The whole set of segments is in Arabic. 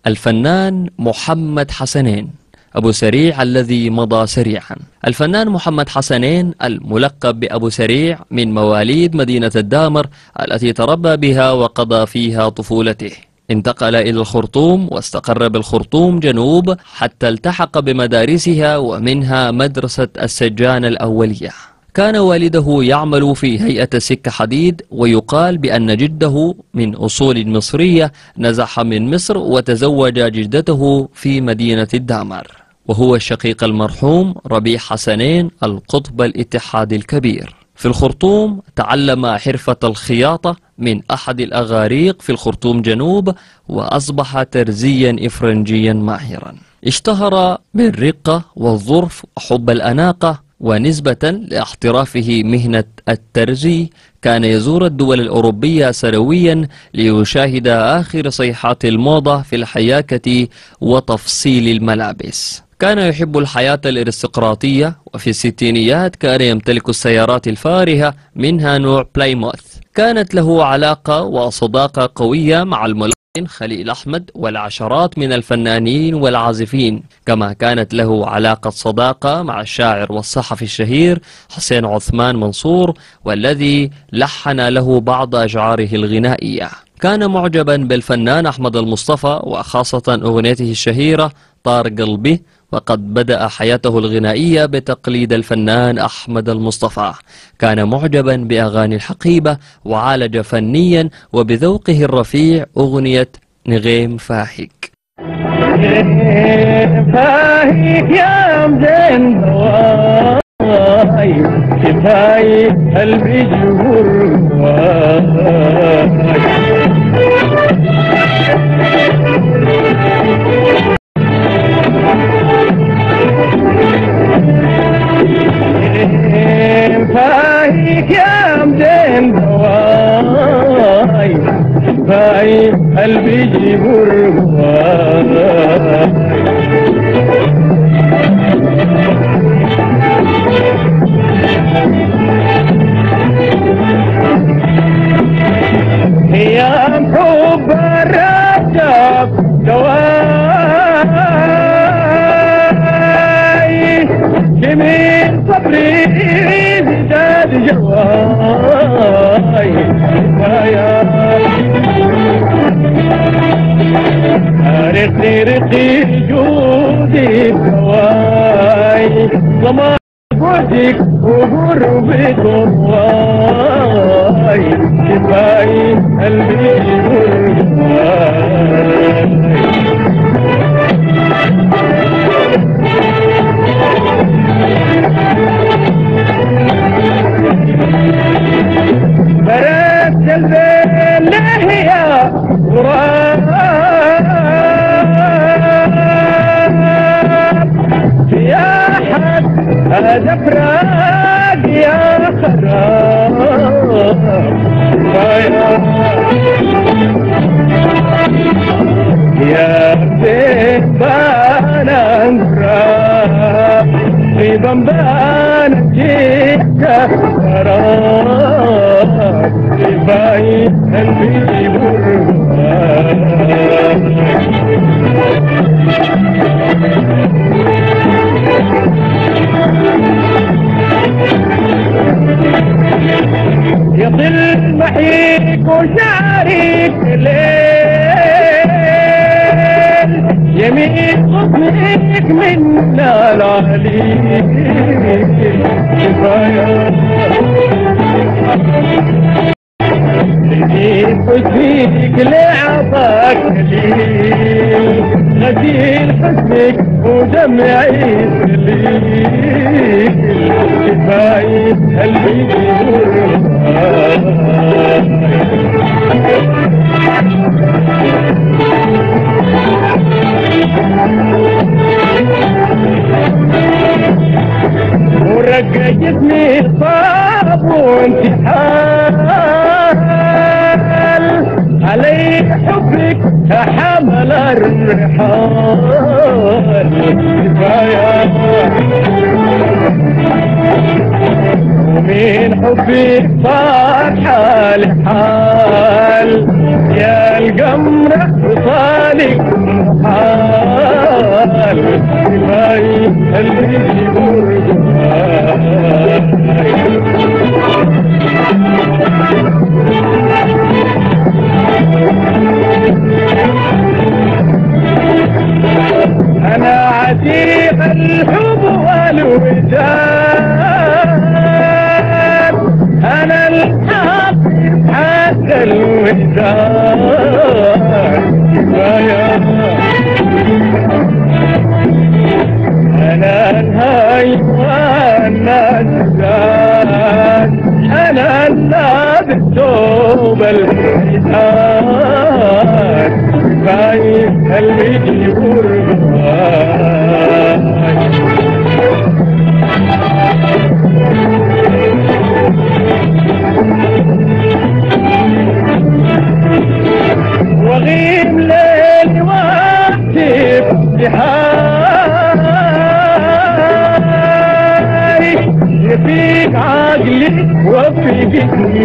الفنان محمد حسنين أبو سريع الذي مضى سريعا. الفنان محمد حسنين الملقب بأبو سريع من مواليد مدينة الدامر التي تربى بها وقضى فيها طفولته. انتقل إلى الخرطوم واستقر بالخرطوم جنوب حتى التحق بمدارسها ومنها مدرسة السجان الأولية. كان والده يعمل في هيئة السكة حديد، ويقال بأن جده من أصول مصرية نزح من مصر وتزوج جدته في مدينة الدامر، وهو الشقيق المرحوم ربيع حسنين القطب الاتحادي الكبير. في الخرطوم تعلم حرفة الخياطة من أحد الأغاريق في الخرطوم جنوب، وأصبح ترزيا إفرنجيا ماهرا. اشتهر بالرقة والظرف وحب الأناقة، ونسبة لاحترافه مهنة الترزي كان يزور الدول الأوروبية سنويا ليشاهد آخر صيحات الموضة في الحياكة وتفصيل الملابس. كان يحب الحياة الارستقراطية، وفي الستينيات كان يمتلك السيارات الفارهة منها نوع بلايموث. كانت له علاقة وصداقة قوية مع الملحن خليل أحمد والعشرات من الفنانين والعازفين، كما كانت له علاقة صداقة مع الشاعر والصحفي الشهير حسين عثمان منصور، والذي لحن له بعض أشعاره الغنائية. كان معجبا بالفنان أحمد المصطفى، وخاصة أغنيته الشهيرة طار قلبي، وقد بدأ حياته الغنائية بتقليد الفنان أحمد المصطفى. كان معجبا بأغاني الحقيبة، وعالج فنيا وبذوقه الرفيع أغنية نغيم فاهيك. فاهيك يا مزين هواي، شفاي قلبي جبر هواي. فاهيك يا مزين هواي، شفاي قلبي جبر هواي. ايام حب الرجب دواي، جميل صبري زاد جواي. رقي رقي جودي بهواي، ضمان وجهك وغربة ضواي. شفاي قلبي غرباي. برد البين لهيا غراب، يا حد هذا فراق يا خراب. يا بيت بانا نقرا في بمبان جيكا خراب. شفاي قلبي برهان. يضل محيك وشعرك ليل، يمين غصنك من العلي. كفاية تجيب حسنك لعطاك ليل، غسيل حسنك ودمعي سليل. كفاية قلبي ورقجتني صاب وانتحال، علي حبك حمل الرحال. كفاية ومن حبك صار حال حال، يا القمر وصالك محال كفاية اللي يمر أنا عتيق الحب والوداد أنا الحبيب حق الوداد كفاية أنا الهي وأنا الزاد أنا الناد التوب الحيتان كفاية اللي يمر وغيب ليل واكتب بحاي يفيك عقلي وفيك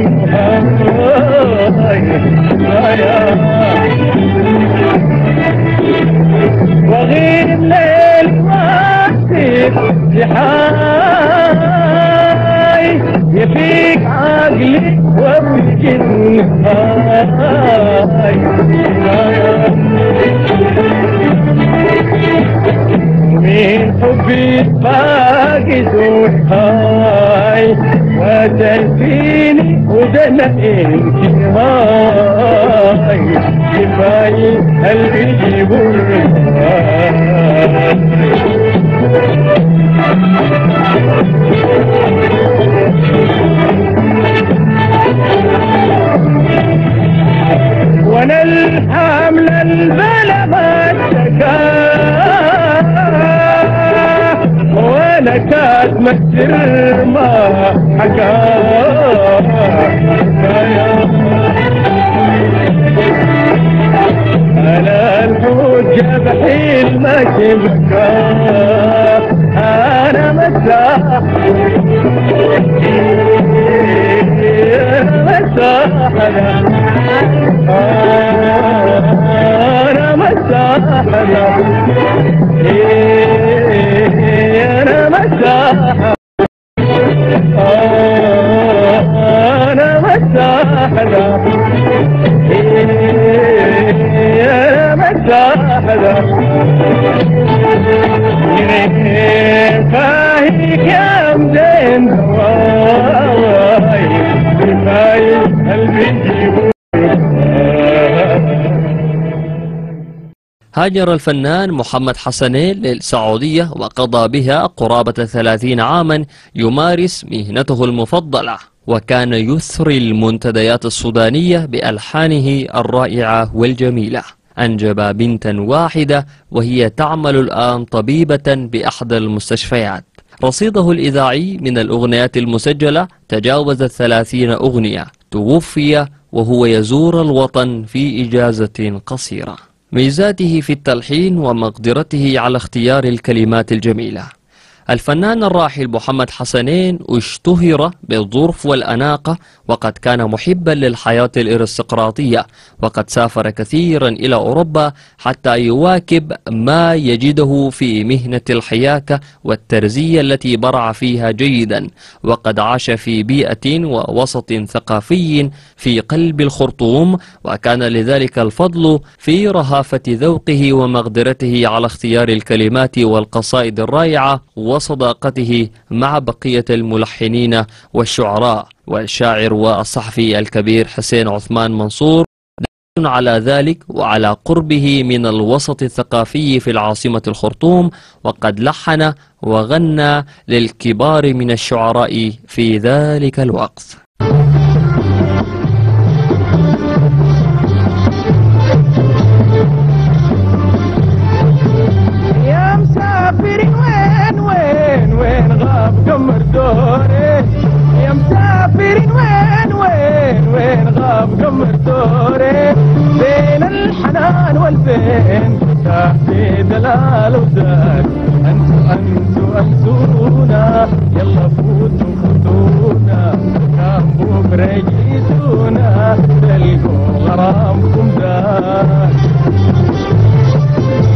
وغيب ليل واكتب بحاي يفيك عقلي وفيك من حبي فاقد وحاي وتنسيني ودنا انتهاي كفاية اللي يجيبوا وانا الحمل البلا ما اشتكاه وانا كاتم السر ما حكاه انا الحجة بحيل ما شبكاه انا مساح أنا مساحة أنا مساحة أنا مساحة أنا مساحة فاهيك يا مدين هواي كفاية قلبي هاجر الفنان محمد حسنين للسعودية وقضى بها قرابة 30 عاما يمارس مهنته المفضلة، وكان يثري المنتديات السودانية بألحانه الرائعة والجميلة. أنجب بنتا واحدة وهي تعمل الآن طبيبة بأحدى المستشفيات. رصيده الإذاعي من الأغنيات المسجلة تجاوز 30 أغنية. توفي وهو يزور الوطن في إجازة قصيرة. ميزاته في التلحين ومقدرته على اختيار الكلمات الجميلة. الفنان الراحل محمد حسنين اشتهر بالظرف والأناقة، وقد كان محبا للحياة الارستقراطية، وقد سافر كثيرا إلى أوروبا حتى يواكب ما يجده في مهنة الحياكة والترزية التي برع فيها جيدا، وقد عاش في بيئة ووسط ثقافي في قلب الخرطوم، وكان لذلك الفضل في رهافة ذوقه ومقدرته على اختيار الكلمات والقصائد الرائعة وصداقته مع بقية الملحنين والشعراء. والشاعر والصحفي الكبير حسين عثمان منصور دليل على ذلك وعلى قربه من الوسط الثقافي في العاصمة الخرطوم، وقد لحن وغنى للكبار من الشعراء في ذلك الوقت. يا مسافر وين وين وين غاب قمر دوري، يا مسافر وين وين وين غاب قمر دوري، بين الحنان والبين تحتي دلال وزاد، انتوا انسونا يلا فوتوا خذونا، كان بكره يجيتونا تلقوا غرامكم زاد.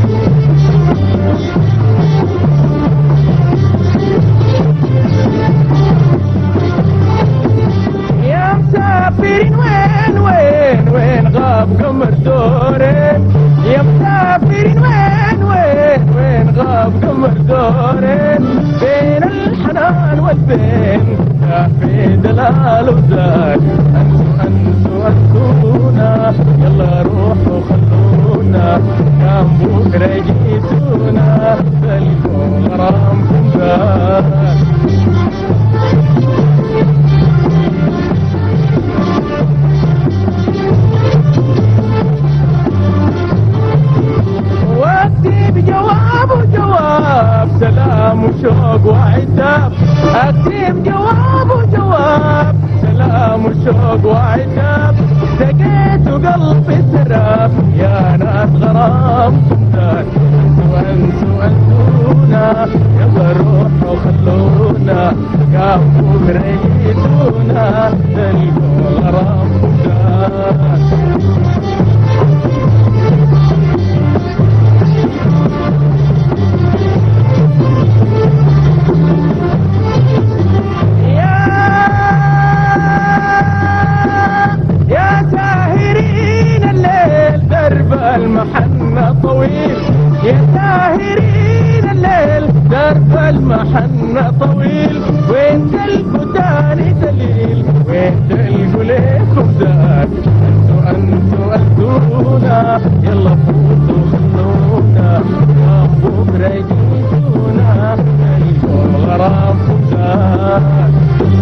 غاب قمر دورين يا مسافرين وين وين وين غاب قمر دورين بين الحنان والبين في دلال وزاد انسوا انسونا يلا روحوا خلونا كان بكره يجيتونا تلقوا غرامكم زاد واكتب جواب وجواب سلام وشوق وعتاب اكتب جواب وجواب سلام وشوق وعتاب سقيت وقلبي سراب يا ناس غرامكم زاد انسوا انسونا يلا روحوا خلونا كافوا بريتونا تلقوا غرامكم زاد المحنة طويل يا ساهرين الليل درب المحنة طويل وين تلقوا تاني دليل وين تلقوا ليكم زاد انسوا انسونا يلا فوتوا خلونا بكره يجيتونا تلقوا غرامكم زاد.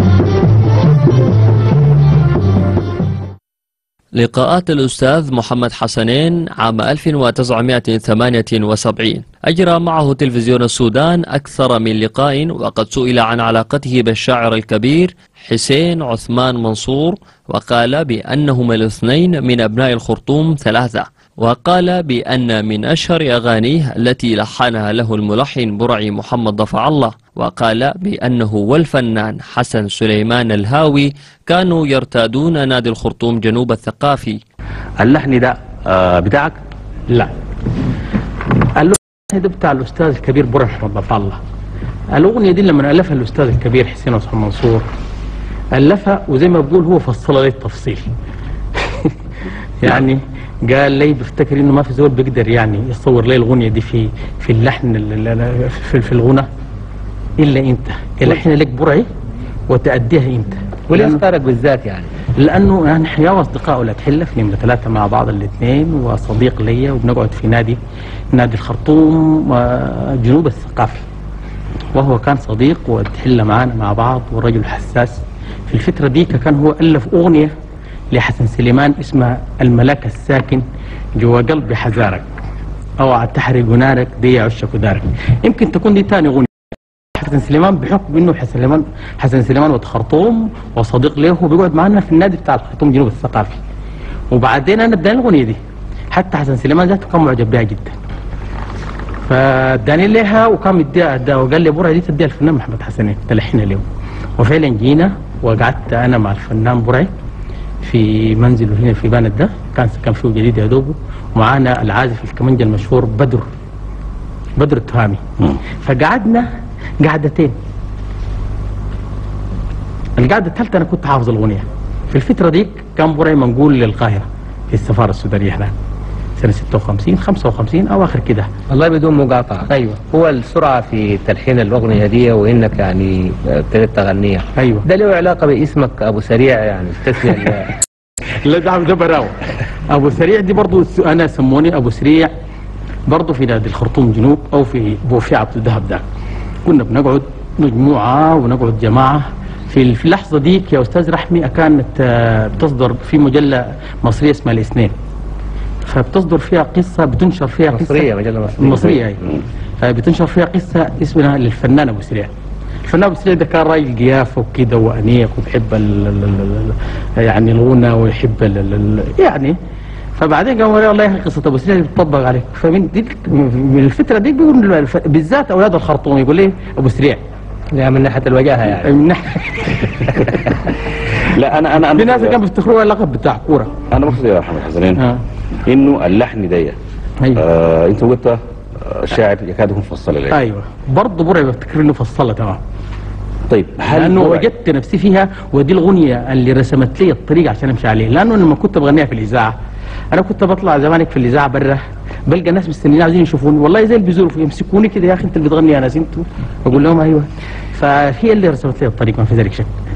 لقاءات الأستاذ محمد حسنين عام 1978 أجرى معه تلفزيون السودان أكثر من لقاء، وقد سئل عن علاقته بالشاعر الكبير حسين عثمان منصور وقال بأنهما الاثنين من أبناء الخرطوم ثلاثة، وقال بأن من أشهر أغانيه التي لحنها له الملحن برعي محمد ضفع الله، وقال بأنه والفنان حسن سليمان الهاوي كانوا يرتادون نادي الخرطوم جنوب الثقافي. اللحن ده بتاعك؟ لا، اللحن ده بتاع الأستاذ الكبير برعي محمد ضفع الله. الأغنية دي لما ألفها الأستاذ الكبير حسين عثمان منصور ألفها، وزي ما بقول هو فصل لي التفصيل يعني قال لي بفتكر انه ما في زول بيقدر يعني يصور لي الاغنيه دي في اللحن في الغنى الا انت، اللحن لك برعي وتأديها انت. وليه اختارك بالذات يعني؟ لانه نحن يا اصدقاء ولاد حله في نمره 3 مع بعض الاثنين، وصديق ليا، وبنقعد في نادي الخرطوم جنوب الثقافي، وهو كان صديق وتحله معانا مع بعض ورجل حساس. في الفتره دي كان هو الف اغنيه لحسن سليمان اسمها الملاك الساكن جوا قلبي حزارك، او تحرق نارك دي عشك ودارك. يمكن تكون دي ثاني اغنيه حسن سليمان، بحكم انه حسن سليمان وخرطوم وصديق له، وبيقعد معنا في النادي بتاع الخرطوم جنوب الثقافي. وبعدين انا اداني الاغنيه دي، حتى حسن سليمان ذاته كان معجب بها جدا، فاداني لها وكان مديها وقال لي برعي دي تديها الفنان محمد حسنين تلحنها له. وفعلا جينا وقعدت انا مع الفنان برعي في منزله هنا في باند، ده كان فيه جديد يا دوبه، ومعانا العازف الكمنجه المشهور بدر التهامي. فقعدنا قعدتين. القعده الثالثه انا كنت حافظ الاغنيه. في الفتره ديك كان برعي منقول للقاهره في السفاره السودانيه هناك سنه 56 55 او اخر كده. والله بدون مقاطعه. ايوه. هو السرعه في تلحين الاغنيه دي وانك يعني ابتديت تغنيها. ايوه. ده له علاقه باسمك ابو سريع يعني التسميه؟ لا ده براوي. ابو سريع دي برضه انا سموني ابو سريع برضه في نادي الخرطوم جنوب، او في عبد الدهب ده. كنا بنقعد مجموعه ونقعد جماعه. في اللحظه ديك يا استاذ رحمي كانت بتصدر في مجله مصريه اسمها الاثنين، فبتصدر فيها قصه، بتنشر فيها قصه مجله مصريه اي بتنشر فيها قصه اسمها للفنان ابو سريع. الفنان ابو سريع ده كان راجل قيافه وكده وانيق وبيحب يعني الغنى ويحب يعني. فبعدين قالوا والله قصه ابو سريع بتطبق عليك. من الفتره دي بيقول بالذات اولاد الخرطوم يقول لي ابو سريع يعني من ناحيه الوجاهه يعني. من ناحيه لا انا في ناس كانوا بيفتخروا اللقب بتاع كوره. انا مقصد يا محمد حسنين انه اللحن ده انت قلت شاعر يكاد يكون فصل عليه. ايوه برضه برعي بفتكر انه فصلها تمام. طيب لانه وجدت نفسي فيها، ودي الاغنيه اللي رسمت لي الطريق عشان امشي عليه. لانه لما كنت بغنيها في الاذاعه انا كنت بطلع زمانك في الاذاعه برا، بلقى ناس مستنيين عايزين يشوفوني، والله زي اللي بيزوروا يمسكوني كده، يا اخي انت اللي بتغني يا ناس انتوا، اقول لهم ايوه. فهي اللي رسمت لي الطريق ما في ذلك شك.